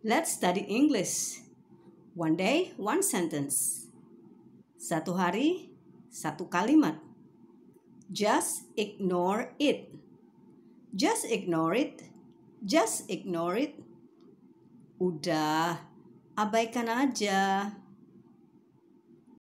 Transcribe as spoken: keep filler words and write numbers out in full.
Let's study English. One day, one sentence. Satu hari, satu kalimat. Just ignore it. Just ignore it. Just ignore it. Udah, abaikan aja.